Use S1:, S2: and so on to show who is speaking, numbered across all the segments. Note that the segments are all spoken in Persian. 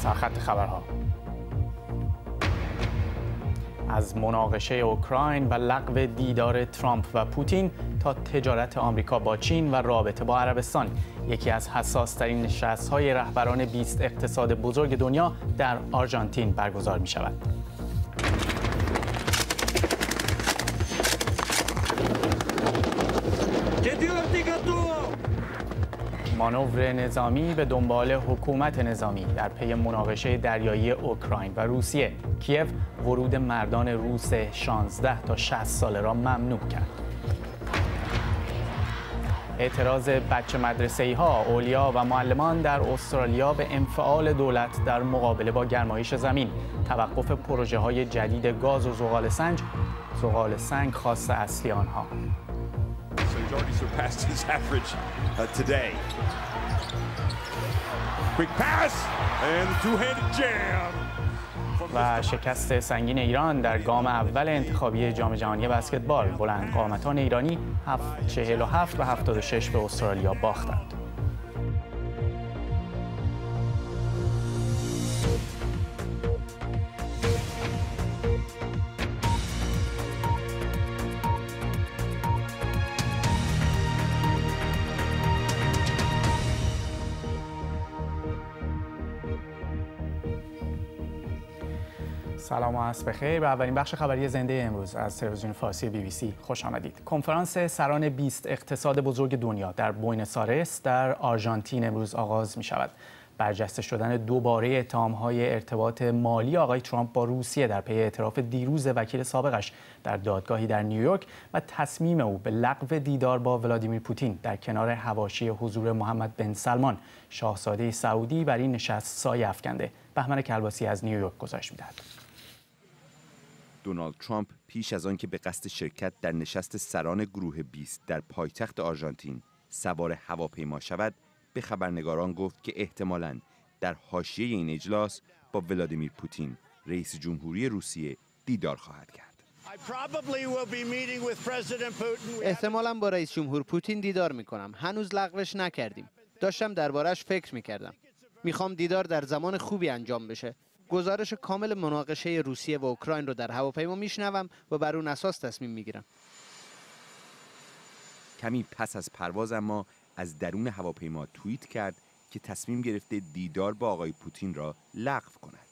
S1: سرخط خبرها. از مناقشه اوکراین و لغو دیدار ترامپ و پوتین تا تجارت آمریکا با چین و رابطه با عربستان، یکی از حساس‌ترین نشست‌های رهبران 20 اقتصاد بزرگ دنیا در آرژانتین برگزار می‌شود. مانور نظامی به دنبال حکومت نظامی در پی مناقشه دریایی اوکراین و روسیه. کیև ورود مردان روس 16 تا 60 ساله را ممنوع کرد. اعتراض بچه مدرسه‌ای ها، اولیا و معلمان در استرالیا به انفعال دولت در مقابله با گرمایش زمین. توقف پروژه های جدید گاز و زغال سنگ خواست اصلی آنها. و شکست سنگین ایران در گام اول انتخابی جام جهانی بسکتبال. بلندقامتان ایرانی 47 و 76 به استرالیا باختند. سلام و عصر بخیر. به اولین بخش خبری زنده امروز از تلویزیون فارسی BBC خوش آمدید. کنفرانس سران 20 اقتصاد بزرگ دنیا در بوئنوس آیرس در آرژانتین امروز آغاز می شود. برجسته شدن دوباره اتهام‌های ارتباط مالی آقای ترامپ با روسیه در پی اعتراف دیروز وکیل سابقش در دادگاهی در نیویورک و تصمیم او به لغو دیدار با ولادیمیر پوتین در کنار حواشی حضور محمد بن سلمان شاهزاده سعودی بر این نشست سایه افکنده. بهمن کلباسی از نیویورک گزارش می‌دهد.
S2: دونالد ترامپ پیش از آن که به قصد شرکت در نشست سران گروه 20 در پایتخت آرژانتین سوار هواپیما شود، به خبرنگاران گفت که احتمالاً در حاشیه این اجلاس با ولادیمیر پوتین رئیس جمهوری روسیه دیدار خواهد کرد.
S3: احتمالاً با رئیس جمهور پوتین دیدار میکنم. هنوز لغوش نکردیم. داشتم دربارش فکر میکردم. میخوام دیدار در زمان خوبی انجام بشه. گزارش کامل مناقشه روسیه و اوکراین رو در هواپیما میشنوم و بر اون اساس تصمیم میگیرم.
S2: کمی پس از پرواز اما از درون هواپیما توییت کرد که تصمیم گرفته دیدار با آقای پوتین را لغو کند.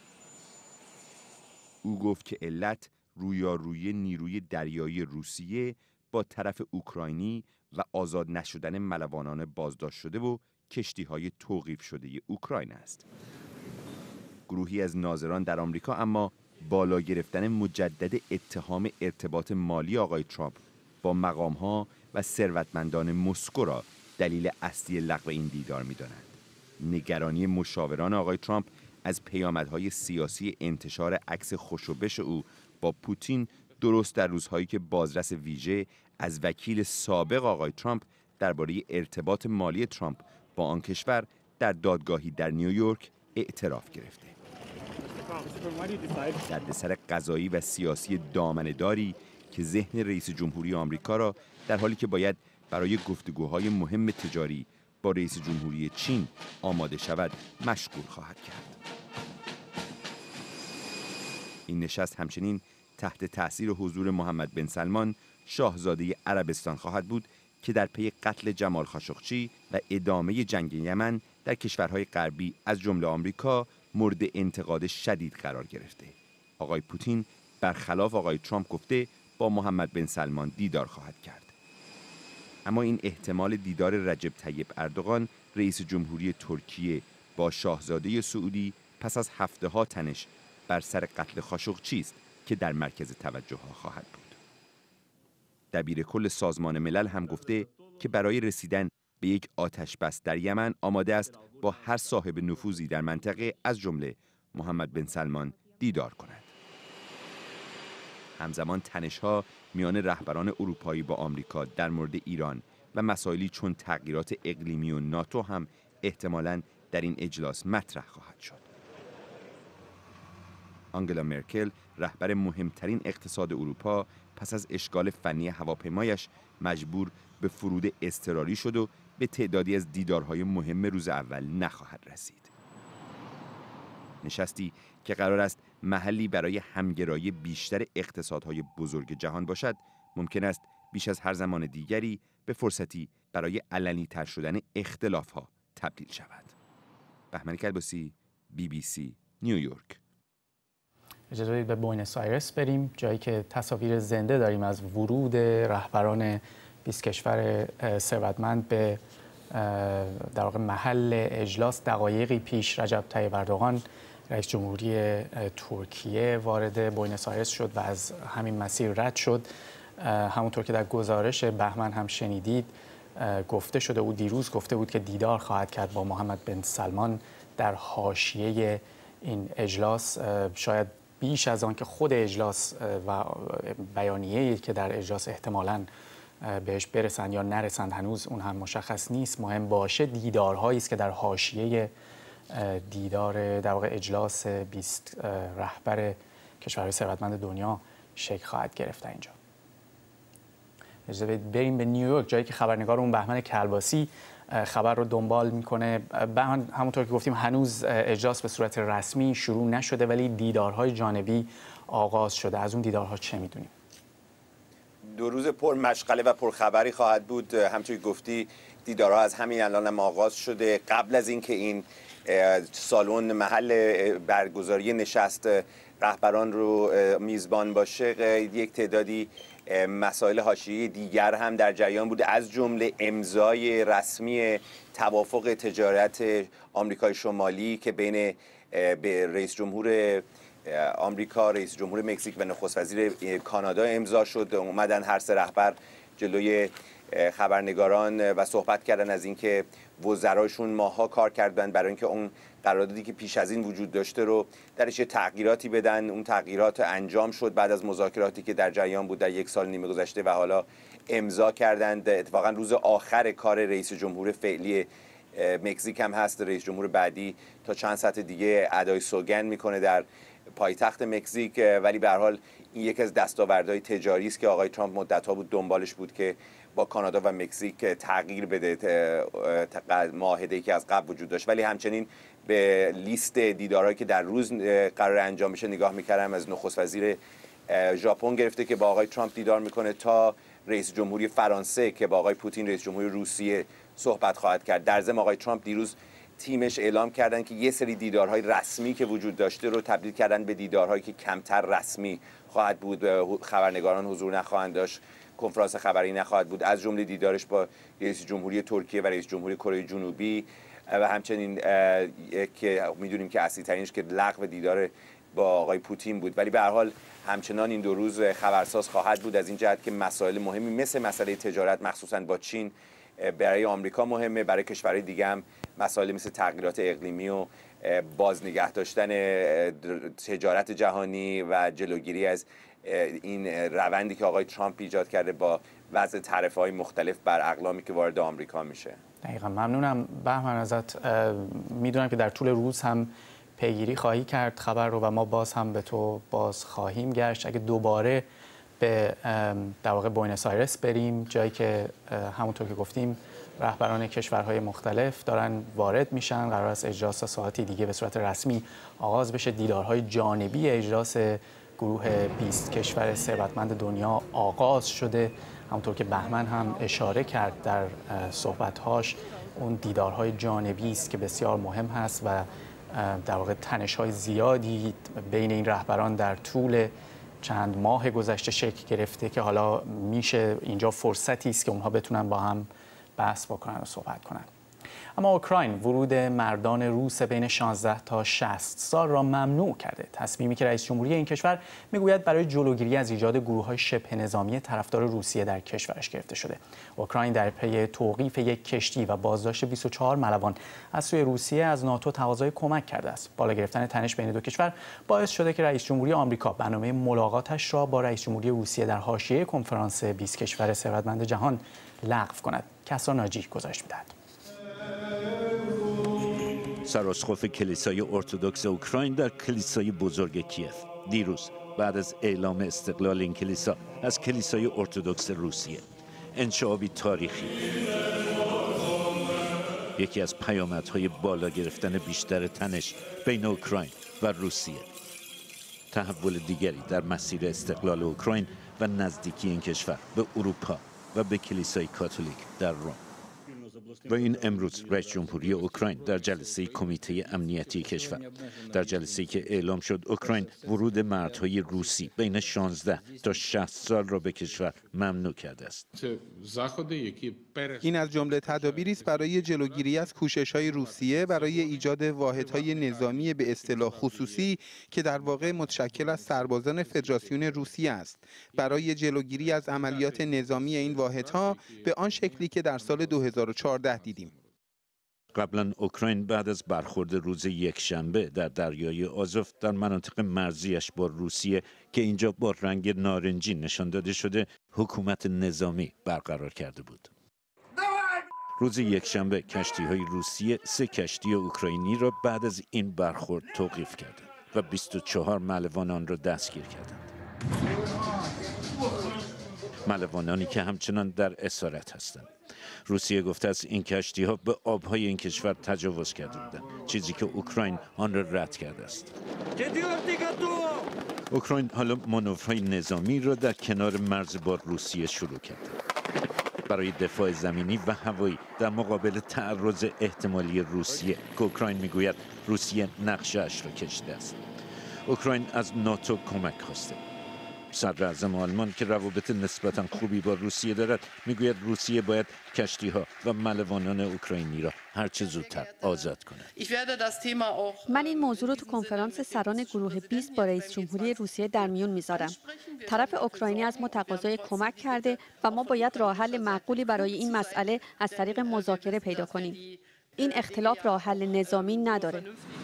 S2: او گفت که علت رویارویی نیروی دریایی روسیه با طرف اوکراینی و آزاد نشدن ملوانان بازداشت شده و کشتی‌های توقیف شده اوکراین است. گروهی از ناظران در آمریکا اما بالا گرفتن مجدد اتهام ارتباط مالی آقای ترامپ با مقام‌ها و ثروتمندان مسکو را دلیل اصلی لغو این دیدار می‌دانند. نگرانی مشاوران آقای ترامپ از پیامدهای سیاسی انتشار عکس خوشوبش او با پوتین درست در روزهایی که بازرس ویژه از وکیل سابق آقای ترامپ درباره ارتباط مالی ترامپ با آن کشور در دادگاهی در نیویورک اعتراف گرفته. دردسر قضایی و سیاسی دامنه‌داری که ذهن رئیس جمهوری آمریکا را در حالی که باید برای گفتگوهای مهم تجاری با رئیس جمهوری چین آماده شود مشغول خواهد کرد. این نشست همچنین تحت تأثیر حضور محمد بن سلمان شاهزاده عربستان خواهد بود که در پی قتل جمال خاشقچی و ادامه جنگ یمن در کشورهای غربی از جمله آمریکا مورد انتقاد شدید قرار گرفته. آقای پوتین برخلاف آقای ترامپ گفته با محمد بن سلمان دیدار خواهد کرد. اما این احتمال دیدار رجب طیب اردوغان رئیس جمهوری ترکیه با شاهزاده سعودی پس از هفته‌ها تنش بر سر قتل خاشقچی است که در مرکز توجه ها خواهد بود. دبیر کل سازمان ملل هم گفته که برای رسیدن به یک آتش بس در یمن آماده است با هر صاحب نفوذی در منطقه از جمله محمد بن سلمان دیدار کند. همزمان تنش‌ها میان رهبران اروپایی با آمریکا در مورد ایران و مسائلی چون تغییرات اقلیمی و ناتو هم احتمالاً در این اجلاس مطرح خواهد شد. آنگلا مرکل رهبر مهمترین اقتصاد اروپا پس از اشغال فنی هواپیمایش مجبور به فرود اضطراری شد و به تعدادی از دیدارهای مهم روز اول نخواهد رسید. نشستی که قرار است محلی برای همگرایی بیشتر اقتصادهای بزرگ جهان باشد، ممکن است بیش از هر زمان دیگری به فرصتی برای علنی تر شدن اختلافها تبدیل شود. بهمن کلباسی، BBC نیویورک.
S1: اجازه بدید به بوینس آیرس بریم، جایی که تصاویر زنده داریم از ورود رهبران 20 کشور ثروتمند به در واقع محل اجلاس. دقایقی پیش رجب طیب اردوغان رئیس جمهوری ترکیه وارد بوینس آیرس شد و از همین مسیر رد شد. همونطور که در گزارش بهمن هم شنیدید گفته شده بود، دیروز گفته بود که دیدار خواهد کرد با محمد بن سلمان در حاشیه این اجلاس. شاید بیش از آن که خود اجلاس و بیانیه‌ای که در اجلاس احتمالاً بهش برسند یا نرسند، هنوز اون هم مشخص نیست. مهم باشه دیدارهایی است که در حاشیه دیدار در واقع اجلاس 20 رهبر کشورهای ثروتمند دنیا شکل خواهد گرفت اینجا. اجازه بدید بریم به نیویورک، جایی که خبرنگارمون بهمن کلباسی خبر رو دنبال میکنه. بهمن، همونطور که گفتیم هنوز اجلاس به صورت رسمی شروع نشده ولی دیدارهای جانبی آغاز شده. از اون دیدارها چه میدونیم؟
S4: 2 روز پر مشغله و پر خبری خواهد بود. همونطور که گفتی دیدارها از همین الان هم آغاز شده. قبل از اینکه این سالن محل برگزاری نشست رهبران رو میزبان باشه، یک تعدادی مسائل حاشیه‌ای دیگر هم در جریان بوده، از جمله امضای رسمی توافق تجارت آمریکای شمالی که بین رئیس جمهور آمریکا، رئیس جمهور مکزیک و نخست وزیر کانادا امضا شد. اومدن هر سه رهبر جلوی خبرنگاران و صحبت کردن از اینکه وزراشون ماها کار کردن برای اینکه اون قراردادی که پیش از این وجود داشته رو درش تغییراتی بدن. اون تغییرات انجام شد بعد از مذاکراتی که در جریان بود در 1 سال نیمه گذشته و حالا امضا کردند. اتفاقا روز آخر کار رئیس جمهور فعلی مکزیک هم هست. رئیس جمهور بعدی تا چند ساعت دیگه ادای سوگند میکنه در پایتخت مکزیک، ولی به هر حال این یک از دستاوردهای تجاری است که آقای ترامپ مدت‌ها بود دنبالش بود که با کانادا و مکزیک تغییر بده معاهده‌ای که از قبل وجود داشت. ولی همچنین به لیست دیدارهایی که در روز قرار انجام بشه نگاه می‌کردم، از نخست وزیر ژاپن گرفته که با آقای ترامپ دیدار میکنه تا رئیس جمهوری فرانسه که با آقای پوتین رئیس جمهوری روسیه صحبت خواهد کرد. در ضمن آقای ترامپ دیروز تیمش اعلام کردن که یه سری دیدارهای رسمی که وجود داشته رو تبدیل کردن به دیدارهایی که کمتر رسمی خواهد بود. خبرنگاران حضور نخواهند داشت، کنفرانس خبری نخواهد بود، از جمله دیدارش با رئیس جمهوری ترکیه و رئیس جمهوری کره جنوبی و همچنین که میدونیم که اصلی ترینش که لغو دیدار با آقای پوتین بود. ولی به هر حال همچنان این 2 روز خبرساز خواهد بود از این جهت که مسائل مهمی مثل مسئله تجارت مخصوصا با چین برای آمریکا مهمه، برای کشورهای دیگه هم مسائل مثل تغییرات اقلیمی و باز نگه داشتن تجارت جهانی و جلوگیری از این روندی که آقای ترامپ ایجاد کرده با وضع تعرفه‌های مختلف بر اقلامی که وارد آمریکا میشه.
S1: دقیقاً. ممنونم بهمن ازت. میدونم که در طول روز هم پیگیری خواهی کرد خبر رو و ما باز هم به تو باز خواهیم گشت. اگه دوباره به در واقع بوینس آیرس بریم، جایی که همونطور که گفتیم رهبران کشورهای مختلف دارن وارد میشن. قرار است اجلاس ساعتی دیگه به صورت رسمی آغاز بشه. دیدارهای جانبی اجلاس گروه 20 کشور ثروتمند دنیا آغاز شده. همونطور که بهمن هم اشاره کرد در صحبت‌هاش، اون دیدارهای جانبی است که بسیار مهم هست و در واقع تنش‌های زیادی بین این رهبران در طول چند ماه گذشته شکل گرفته که حالا میشه اینجا فرصتی است که اونها بتونن با هم بحث بکنن و صحبت کنن. اما اوکراین ورود مردان روس بین 16 تا 60 سال را ممنوع کرده. تصمیمی که رئیس جمهوری این کشور میگوید برای جلوگیری از ایجاد گروه‌های شبه نظامی طرفدار روسیه در کشورش گرفته شده. اوکراین در پی توقیف یک کشتی و بازداشت 24 ملوان از سوی روسیه از ناتو تقاضای کمک کرده است. بالا گرفتن تنش بین دو کشور باعث شده که رئیس جمهوری آمریکا برنامه ملاقاتش را با رئیس جمهوری روسیه در حاشیه کنفرانس 20 کشور ثروتمند جهان لغو کند. کسرا ناجی گزارش می‌دهد.
S5: سراسخوف کلیسای ارتدوکس اوکراین در کلیسای بزرگ کیف دیروز بعد از اعلام استقلال این کلیسا از کلیسای ارتدوکس روسیه، انشعابی تاریخی. یکی از پیامدهای بالا گرفتن بیشتر تنش بین اوکراین و روسیه. تحول دیگری در مسیر استقلال اوکراین و نزدیکی این کشور به اروپا و به کلیسای کاتولیک در روم. و این امروز رئیس جمهوری اوکراین در جلسه کمیته امنیتی کشور، در جلسه‌ای که اعلام شد اوکراین ورود مردهای روسی بین 16 تا 60 سال را به کشور ممنوع کرده است.
S6: این از جمله تدابیری است برای جلوگیری از کوشش‌های روسیه برای ایجاد واحدهای نظامی به اصطلاح خصوصی که در واقع متشکل از سربازان فدراسیون روسیه است، برای جلوگیری از عملیات نظامی این واحدها به آن شکلی که در سال 2014 دیدیم.
S5: قبلا اوکراین بعد از برخورد روز یکشنبه در دریای آزوف در مناطق مرزیش با روسیه که اینجا با رنگ نارنجی نشان داده شده حکومت نظامی برقرار کرده بود. روز یکشنبه کشتی‌های روسیه 3 کشتی اوکراینی را بعد از این برخورد توقیف کردند و 24 ملوان آن را دستگیر کردند. ملوانانی که همچنان در اسارت هستند. روسیه گفته است این کشتی‌ها به آب‌های این کشور تجاوز کرده بودند، چیزی که اوکراین آن را رد کرده است. اوکراین حالا مانورهای نظامی را در کنار مرز با روسیه شروع کرده برای دفاع زمینی و هوایی در مقابل تعرض احتمالی روسیه که اوکراین میگوید روسیه نقشه‌اش را کشیده است. اوکراین از ناتو کمک خواسته. صدراعظم آلمان که روابط نسبتاً خوبی با روسیه دارد میگوید روسیه باید کشتی‌ها و ملوانان اوکراینی را هرچه زودتر آزاد کند.
S7: من این موضوع رو تو کنفرانس سران گروه 20 با رئیس جمهوری روسیه در میون میذارم. طرف اوکراینی از ما تقاضای کمک کرده و ما باید راه حل معقولی برای این مسئله از طریق مذاکره پیدا کنیم. این اختلاف راه حل نظامی نداره.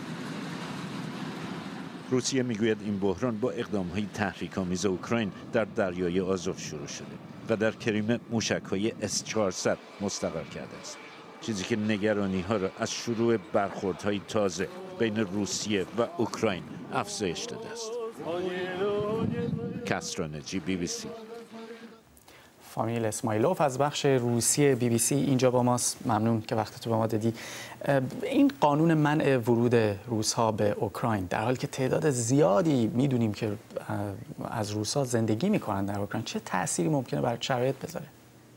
S5: روسیه میگوید این بحران با اقدام‌های تحریک‌آمیز اوکراین در دریای آزوف شروع شده و در کریمه موشک‌های S-400 مستقر کرده است، چیزی که نگرانی‌ها را از شروع برخوردهای تازه بین روسیه و اوکراین افزایش داده است. کسرانجی BBC.
S1: فامیل اسمایلوف از بخش روسی BBC اینجا با ماست. ممنون که وقتتو به ما دادی. این قانون منع ورود روس‌ها به اوکراین در حالی که تعداد زیادی میدونیم که از روس‌ها زندگی میکنن در اوکراین، چه تأثیری ممکنه بر شرایط بذاره؟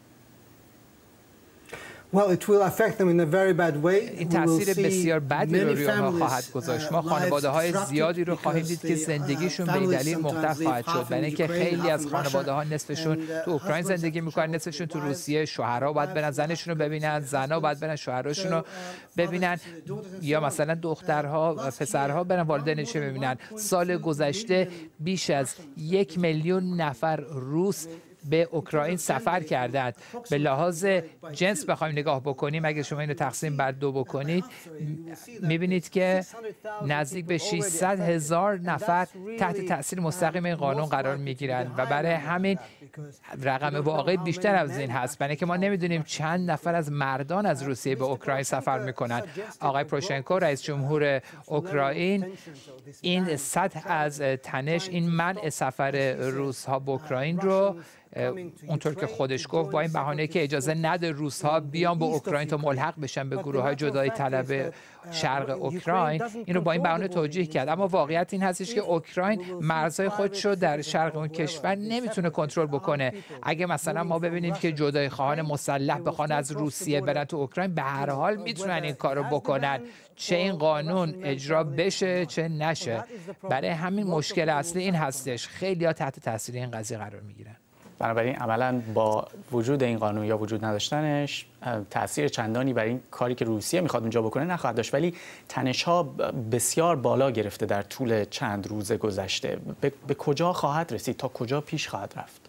S8: این تاثیر بسیار بدی رو روی آنها خواهد گذاشت. ما خانواده‌های زیادی رو خواهیم دید که زندگیشون به این دلیل مختل خواهد شد، برای اینکه خیلی از خانواده‌ها نصفشون تو اوکراین زندگی میکنن، نصفشون تو روسیه. شوهرها باید برن زنشون رو ببینن، زن‌ها باید برن شوهراشون رو ببینن، یا مثلا دخترها و پسرها برن والدینشون ببینن. سال گذشته بیش از 1 میلیون نفر روس به اوکراین سفر کردند. به لحاظ جنس بخوایم نگاه بکنیم، اگه شما اینو تقسیم بر 2 بکنید، میبینید که نزدیک به 600,000 نفر تحت تاثیر مستقیم این قانون قرار میگیرند و برای همین رقم واقعی بیشتر از این هست، برای اینکه ما نمیدونیم چند نفر از مردان از روسیه به اوکراین سفر میکنن. آقای پروشنکو رئیس جمهور اوکراین این سطح از تنش، این منع سفر روس‌ها به اوکراین رو اونطور که خودش گفت با این بهانه که اجازه نده روس‌ها بیان به اوکراین تا ملحق بشن به گروه‌های جدایی طلب شرق اوکراین، اینو با این بهانه توجیه کرد. اما واقعیت این هستش که اوکراین مرزهای خودش رو در شرق اون کشور نمیتونه کنترل بکنه. اگه مثلا ما ببینیم که جدایی خواهان مسلح بخوان از روسیه برن تو اوکراین، به هر حال میتونن این کارو بکنن، چه این قانون اجرا بشه چه نشه. برای همین مشکل اصلی این هستش، خیلی‌ها تحت تاثیر این قضیه قرار میگیرن.
S1: بنابراین عملاً با وجود این قانون یا وجود نداشتنش تأثیر چندانی برای این کاری که روسیه میخواد اونجا بکنه نخواهد داشت، ولی تنش‌ها بسیار بالا گرفته در طول چند روز گذشته. به کجا خواهد رسید؟ تا کجا پیش خواهد رفت؟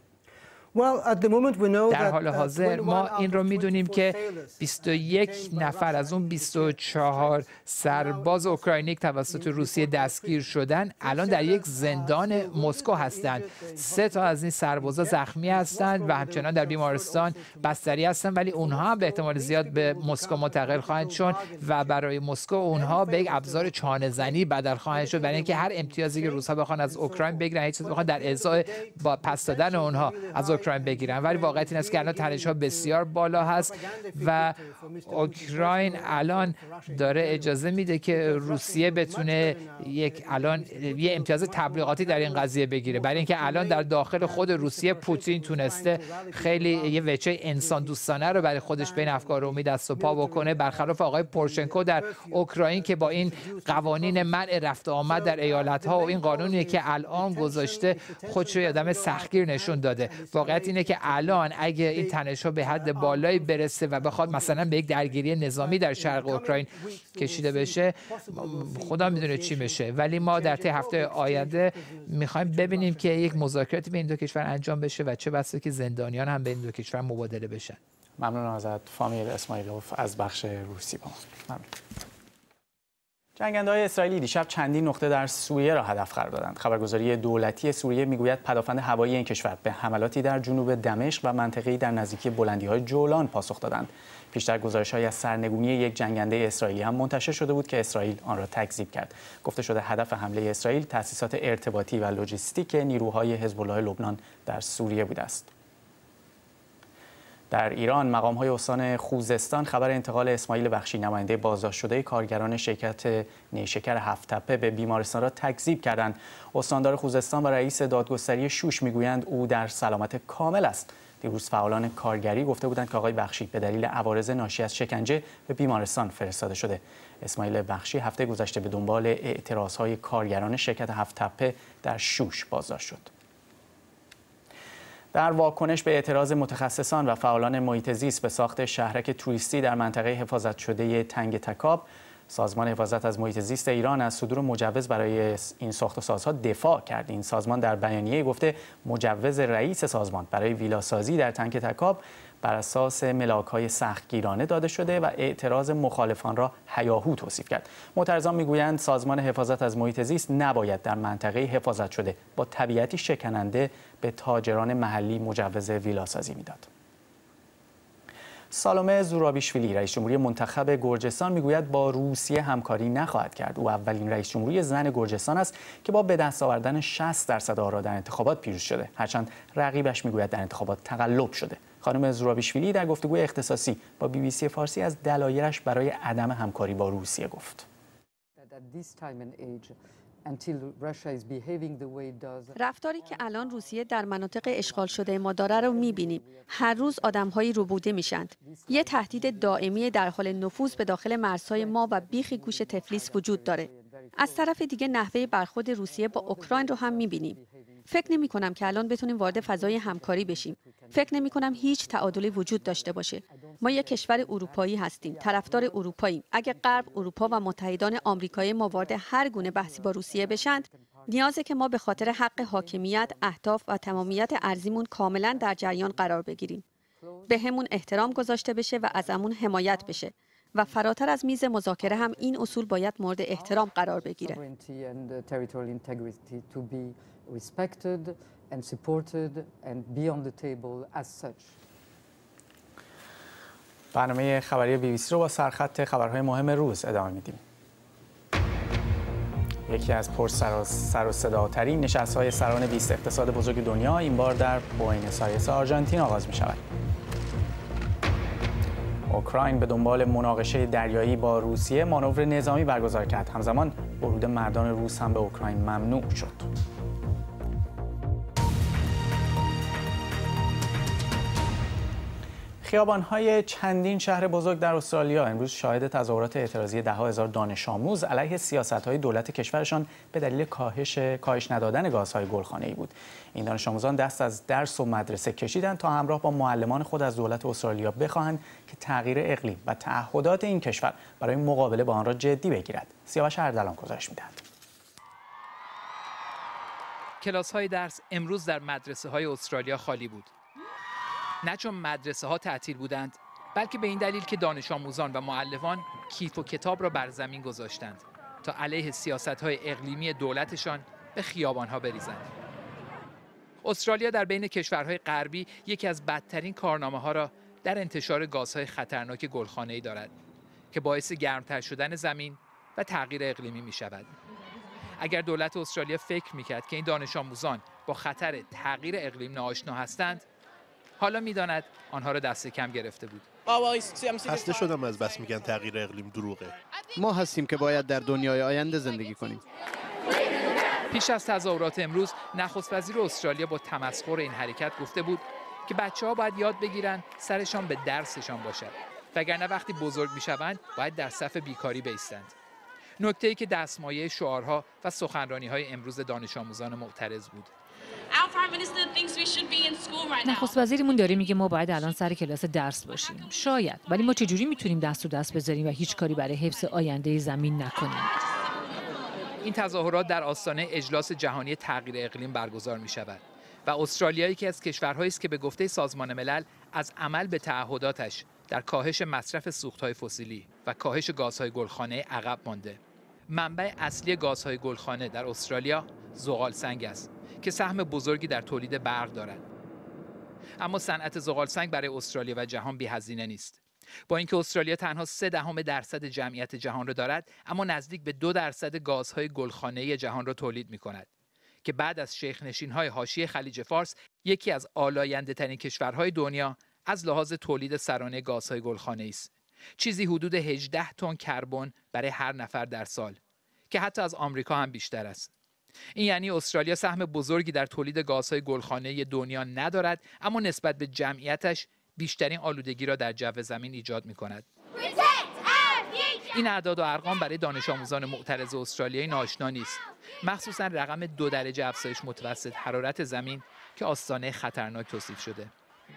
S8: در حال حاضر ما این رو میدونیم که 21 نفر از اون 24 سرباز اوکراینی توسط روسیه دستگیر شدن الان در یک زندان مسکو هستند. 3 تا از این سربازا زخمی هستند و همچنان در بیمارستان بستری هستند، ولی اونها به احتمال زیاد به مسکو منتقل خواهند شد و برای مسکو اونها به یک ابزار چانه‌زنی بدل خواهند شد، برای اینکه هر امتیازی که روس‌ها بخوان از اوکراین بگیرن، هیچ چیزی بخوان در ازای با پس دادن اونها از اوکراین اوکراین بگیرن، ولی واقعیت این است که الان تنش‌ها بسیار بالا هست و اوکراین الان داره اجازه میده که روسیه بتونه الان یه امتیاز تبلیغاتی در این قضیه بگیره، برای اینکه الان در داخل خود روسیه پوتین تونسته خیلی یه وجه انسان دوستانه رو برای خودش بین افکار رومی دست و پا بکنه، برخلاف آقای پورشنکو در اوکراین که با این قوانین منع رفت و آمد در ایالت‌ها و این قانونی که الان گذاشته خودش رو آدم سختگیر نشون داده. واقعیت اینه که الان اگه این تنش‌ها به حد بالایی برسه و بخواد مثلا به یک درگیری نظامی در شرق اوکراین کشیده بشه، خدا میدونه چی میشه. ولی ما در طی هفته آینده می‌خوایم ببینیم که یک مذاکراتی بین دو کشور انجام بشه و چه بسا که زندانیان هم بین دو کشور مبادله بشن.
S1: ممنون ازت فامیل اسماعیلوف از بخش روسی با ما. جنگنده‌های اسرائیلی دیشب چندین نقطه در سوریه را هدف قرار دادند. خبرگزاری دولتی سوریه میگوید پدافند هوایی این کشور به حملاتی در جنوب دمشق و منطقه‌ای در نزدیکی بلندی‌های جولان پاسخ دادند. پیشتر گزارش‌هایی از سرنگونی یک جنگنده اسرائیلی هم منتشر شده بود که اسرائیل آن را تکذیب کرد. گفته شده هدف حمله اسرائیل تأسیسات ارتباطی و لوجستیک نیروهای حزب الله لبنان در سوریه بوده است. در ایران مقام‌های استان خوزستان خبر انتقال اسماعیل بخشی نماینده بازداشت شده کارگران شرکت نیشکر هفت‌تپه به بیمارستان را تکذیب کردند. استاندار خوزستان و رئیس دادگستری شوش میگویند او در سلامت کامل است. دیروز فعالان کارگری گفته بودند که آقای بخشی به دلیل عوارض ناشی از شکنجه به بیمارستان فرستاده شده. اسماعیل بخشی هفته گذشته به دنبال اعتراضهای کارگران شرکت هفت‌تپه در شوش بازداشت شد. در واکنش به اعتراض متخصصان و فعالان محیط زیست به ساخت شهرک توریستی در منطقه حفاظت شده تنگ تکاب، سازمان حفاظت از محیط زیست ایران از صدور مجوز برای این ساخت و سازها دفاع کرد. این سازمان در بیانیه گفته مجوز رئیس سازمان برای ویلاسازی در تنگ تکاب بر اساس ملاک‌های سختگیرانه داده شده و اعتراض مخالفان را هیاهو توصیف کرد. معترضان میگویند سازمان حفاظت از محیط زیست نباید در منطقه حفاظت شده با طبیعتی شکننده به تاجران محلی مجوز ویلاسازی میداد. سالومه زورابیشویلی رئیس جمهوری منتخب گرجستان میگوید با روسیه همکاری نخواهد کرد. او اولین رئیس جمهوری زن گرجستان است که با به دست آوردن 60% آرا در انتخابات پیروز شده، هرچند رقیبش میگوید در انتخابات تقلب شده. خانم زورابیشویلی در گفتگوی اختصاصی با BBC فارسی از دلایلش برای عدم همکاری با روسیه گفت.
S7: رفتاری که الان روسیه در مناطق اشغال شده ما داره رو می‌بینیم. هر روز آدم‌هایی ربوده میشند. یه تهدید دائمی در حال نفوذ به داخل مرزهای ما و بیخ گوش تفلیس وجود داره. از طرف دیگه نحوه برخورد روسیه با اوکراین رو هم می‌بینیم. فکر نمی‌کنم که الان بتونیم وارد فضای همکاری بشیم. فکر نمی‌کنم هیچ تعادلی وجود داشته باشه. ما یک کشور اروپایی هستیم، طرفدار اروپاییم. اگه غرب، اروپا و متحدان آمریکایی ما وارد هر گونه بحثی با روسیه بشند، نیازه که ما به خاطر حق حاکمیت، اهداف و تمامیت ارضیمون کاملا در جریان قرار بگیریم. به همون احترام گذاشته بشه و ازمون حمایت بشه. و فراتر از میز مذاکره هم این اصول باید مورد احترام قرار بگیره.
S1: برنامه خبری BBC رو با سرخط خبرهای مهم روز ادامه میدیم. یکی از سر و صداترین نشست‌های سران 20 اقتصاد بزرگ دنیا این بار در بوئنوس آیرس آرژانتین آغاز می‌شود. اوکراین به دنبال مناقشه دریایی با روسیه مانور نظامی برگزار کرد. همزمان ورود مردان روس هم به اوکراین ممنوع شد. خیابان‌های چندین شهر بزرگ در استرالیا امروز شاهد تظاهرات اعتراضی ده‌ها هزار دانش آموز علیه سیاست‌های دولت کشورشان به دلیل کاهش ندادن گازهای گلخانه‌ای بود. این دانش آموزان دست از درس و مدرسه کشیدند تا همراه با معلمان خود از دولت استرالیا بخواهند که تغییر اقلیم و تعهدات این کشور برای مقابله با آن را جدی بگیرد. سیاوش اردلان گزارش می‌دهد.
S8: کلاس‌های درس امروز در مدرسه‌های استرالیا خالی بود. نه چون مدرسه ها تعطیل بودند، بلکه به این دلیل که دانش آموزان و معلمان کیف و کتاب را بر زمین گذاشتند تا علیه سیاست‌های اقلیمی دولتشان به خیابان‌ها بریزند. استرالیا در بین کشورهای غربی یکی از بدترین کارنامه‌ها را در انتشار گازهای خطرناک گلخانه‌ای دارد که باعث گرمتر شدن زمین و تغییر اقلیمی می‌شود. اگر دولت استرالیا فکر می‌کرد که این دانش آموزان با خطر تغییر اقلیم ناآشنا هستند، حالا می‌داند آنها را دست کم گرفته بود.
S9: خسته شدم از بس میگن تغییر اقلیم دروغه.
S3: ما هستیم که باید در دنیای آینده زندگی کنیم.
S8: پیش از تظاهرات امروز نخست وزیر استرالیا با تمسخر این حرکت گفته بود که بچه‌ها باید یاد بگیرن سرشان به درسشان باشد، وگرنه وقتی بزرگ میشوند باید در صف بیکاری بایستند. نکته‌ای که دستمایه شعارها و سخنرانی‌های امروز دانش آموزان معترض بود.
S10: نخست وزیرمون داره میگه ما باید الان سر کلاس درس باشیم. شاید، ولی ما چجوری میتونیم دست تو دست بذاریم و هیچ کاری برای حفظ آینده زمین نکنیم؟
S8: این تظاهرات در آستانه اجلاس جهانی تغییر اقلیم برگزار می‌شود و استرالیا یکی از کشورهایی است که به گفته سازمان ملل از عمل به تعهداتش در کاهش مصرف سوخت‌های فسیلی و کاهش گازهای گلخانه عقب مانده. منبع اصلی گازهای گلخانه در استرالیا زغالسنگ است که سهم بزرگی در تولید برق دارد. اما صنعت زغالسنگ برای استرالیا و جهان بی‌هزینه نیست. با اینکه استرالیا تنها 0.3% جمعیت جهان را دارد، اما نزدیک به 2% گازهای گلخانه‌ای جهان را تولید می‌کند که بعد از شیخ‌نشین‌های حاشیه خلیج فارس یکی از آلاینده‌ترین کشورهای دنیا از لحاظ تولید سرانه گازهای گلخانه‌ای است. چیزی حدود 18 تن کربن برای هر نفر در سال که حتی از آمریکا هم بیشتر است. این یعنی استرالیا سهم بزرگی در تولید گازهای گلخانه‌ای دنیا ندارد، اما نسبت به جمعیتش بیشترین آلودگی را در جو زمین ایجاد می‌کند. این اعداد و ارقام برای دانش آموزان معترض استرالیایی ناآشنا نیست، مخصوصا رقم 2 درجه افزایش متوسط حرارت زمین که آستانه خطرناک توصیف شده.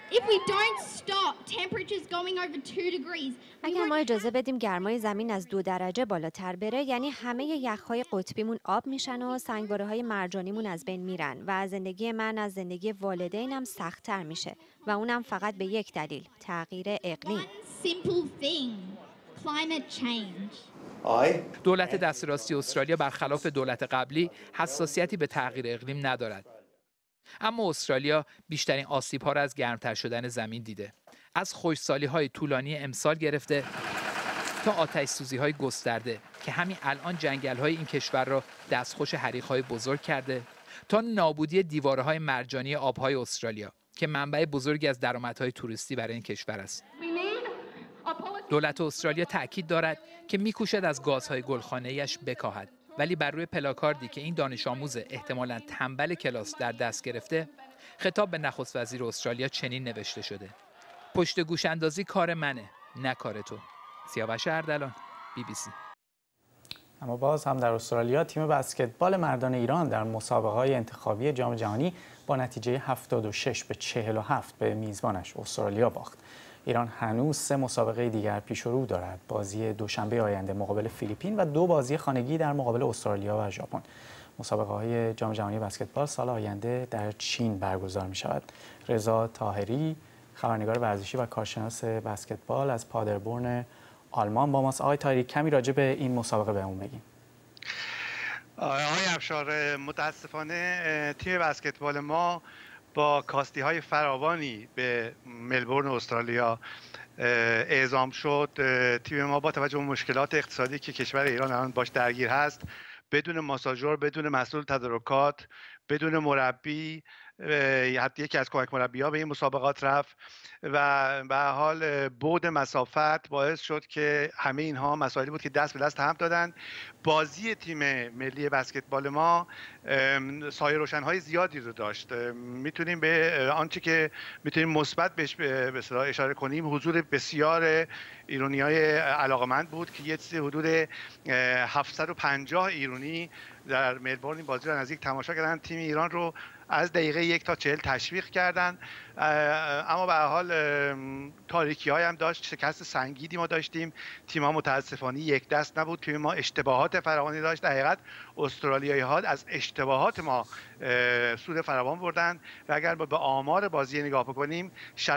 S7: اگر ما اجازه بدیم گرمای زمین از 2 درجه بالاتر بره، یعنی همه یخ‌های قطبیمون آب میشن و سنگواره‌های مرجانیمون از بین میرن و زندگی من از زندگی والدینم سخت‌تر میشه و اونم فقط به یک دلیل: تغییر اقلیم.
S8: دولت دست راستی استرالیا برخلاف دولت قبلی حساسیتی به تغییر اقلیم ندارد. اما استرالیا بیشترین آسیب‌ها را از گرمتر شدن زمین دیده. از خشکسالی‌های طولانی امسال گرفته تا آتش‌سوزی‌های گسترده که همین الان جنگل‌های این کشور را دستخوش حریق‌های بزرگ کرده، تا نابودی دیواره‌های مرجانی آب‌های استرالیا که منبع بزرگی از درآمدهای توریستی برای این کشور است. دولت استرالیا تأکید دارد که می‌کوشد از گازهای گلخانه‌ایش بکاهد، ولی بر روی پلاکاردی که این دانش آموز احتمالاً تنبل کلاس در دست گرفته، خطاب به نخست وزیر استرالیا چنین نوشته شده: پشت گوش اندازی کار منه، نه کار تو. سیاوش اردلان، BBC.
S1: اما باز هم در استرالیا تیم بسکتبال مردان ایران در مسابقه‌های انتخابی جام جهانی با نتیجه 76-47 به میزبانش استرالیا باخت. ایران هنوز 3 مسابقه دیگر پیش رو دارد. بازی دوشنبه آینده مقابل فیلیپین و 2 بازی خانگی در مقابل استرالیا و ژاپن. مسابقه‌های جام جهانی بسکتبال سال آینده در چین برگزار می‌شود. رضا طاهری، خبرنگار ورزشی و کارشناس بسکتبال از پادربورن آلمان با ماست. آقای طاهری، کمی راجع به این مسابقه بهمون بگین.
S11: آقای افشار، متاسفانه تیم بسکتبال ما با کاستی‌های فراوانی به ملبورن استرالیا اعزام شد. تیم ما با توجه به مشکلات اقتصادی که کشور ایران الان باش درگیر هست، بدون ماساژور، بدون مسئول تدارکات، بدون مربی، حتی یکی از کمک مربی‌ها به این مسابقات رفت و به حال بعد مسافت باعث شد که همه اینها مسائلی بود که دست به دست هم دادن. بازی تیم ملی بسکتبال ما سایه روشن‌های زیادی رو داشت. میتونیم به آنچه که میتونیم مثبت بهش به اصطلاح اشاره کنیم، حضور بسیار ایرانیای علاقمند بود که یه چیزی حدود 750 ایرانی در ملبورن این بازی رو نزدیک تماشا کردن. تیم ایران رو از دقیقه 1 تا 40 تشویق کردن، اما به هر حال تاریکی‌های هم داشت. شکست سنگینی ما داشتیم. تیم‌ها متاسفانه یک دست نبود. تیم ما اشتباهات فراوانی داشت. در حقیقت استرالیایی‌ها از اشتباهات ما سود فراوان بردن و اگر به آمار بازی نگاه بکنیم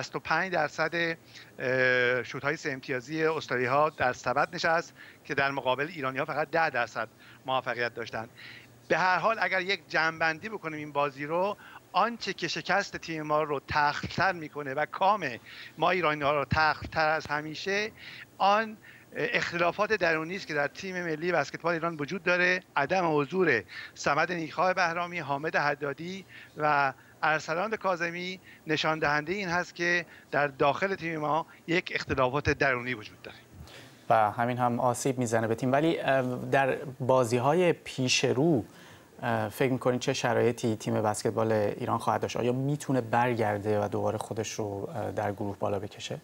S11: 65% شوت‌های 3 امتیازی استرالیایی‌ها در سبد نشست که در مقابل ایرانی‌ها فقط 10% موفقیت داشتند. به هر حال اگر یک جمع‌بندی بکنیم این بازی رو، آنچه که شکست تیم ما رو تلخ‌تر میکنه و کام ما ایرانی‌ها رو تلخ‌تر از همیشه، آن اختلافات درونی است که در تیم ملی بسکتبال ایران وجود داره. عدم حضور صمد نیکخواه بهرامی، حامد حدادی و ارسلان کاظمی نشان دهنده این هست که در داخل تیم ما یک اختلافات درونی وجود داره
S1: و همین هم آسیب میزنه به تیم. ولی در بازی‌های پیش رو فکر می‌کنید چه شرایطی تیم بسکتبال ایران خواهد داشت؟ آیا میتونه برگرده و دوباره خودش رو در گروه بالا بکشه؟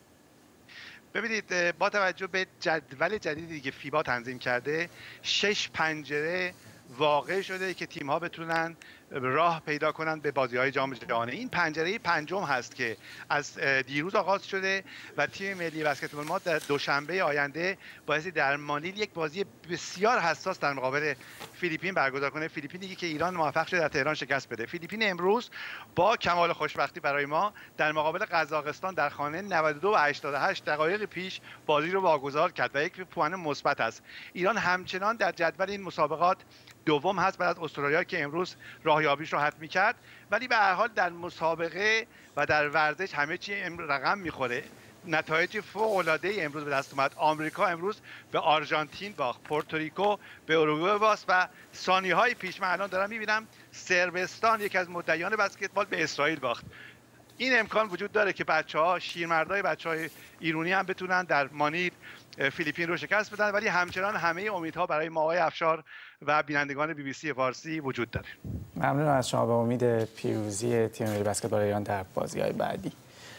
S11: ببینید، با توجه به جدول جدیدی که فیبا تنظیم کرده 6 پنجره واقع شده که تیم‌ها بتونن راه پیدا کنن به بازی‌های جام جهانی. این پنجره پنجم هست که از دیروز آغاز شده و تیم ملی بسکتبال ما در دوشنبه آینده بایستی در مانیل یک بازی بسیار حساس در مقابل فیلیپین برگزار کنه. فیلیپینی که ایران موفق شده در تهران شکست بده. فیلیپین امروز با کمال خوشبختی برای ما در مقابل قزاقستان در خانه 92 و 88 دقایق پیش بازی رو واگذار کرد و یک پوان مثبت است. ایران همچنان در جدول این مسابقات دوم هست بعد از استرالیا که امروز راهیابیش رو حتمی کرد، ولی به هر حال در مسابقه و در ورزش همه چی رقم میخوره. نتایج فوق العاده امروز به دست اومد. آمریکا امروز به آرژانتین باخت، پورتوریکو به اوروگوئه باخت و ثانیه‌های پیش من الان دارم میبینم صربستان یکی از مدعیان بسکتبال به اسرائیل باخت. این امکان وجود داره که بچه‌ها شیرمردای بچه‌های ایرانی هم بتونن در مانیل فیلیپین رو شکست بدن، ولی همچنان همه امیدها برای ما آقای افشار و بینندگان BBC فارسی وجود داره.
S1: ممنون از شما، به امید پیروزی تیم ملی بسکتبال ایران در بازی‌های بعدی.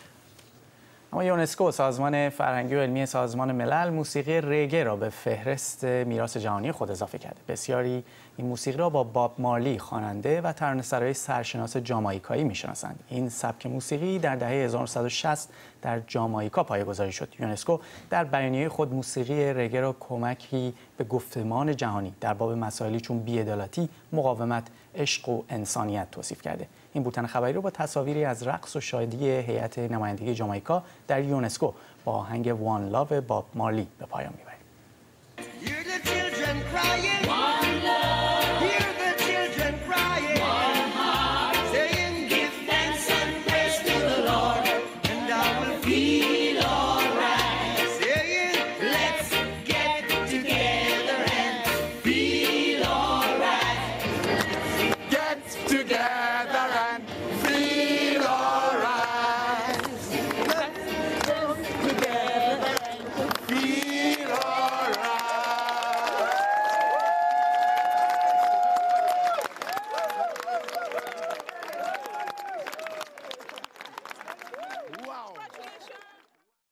S1: اما یونسکو، سازمان فرهنگی و علمی سازمان ملل، موسیقی رگه را به فهرست میراث جهانی خود اضافه کرده. بسیاری این موسیقی را با باب مارلی خواننده و ترانه‌سرای سرشناس جامائیکایی می‌شناسند. این سبک موسیقی در دهه 1960 در جامائیکا پایه‌گذاری شد. یونسکو در بیانیه خود موسیقی رگه را کمکی به گفتمان جهانی در باب مسائلی چون بی‌عدالتی، مقاومت، عشق و انسانیت توصیف کرده. این بولتن خبری رو با تصاویری از رقص و شادی هیئت نمایندگی جامائیکا در یونسکو با آهنگ وان لاو باب مارلی به پایان می‌بریم.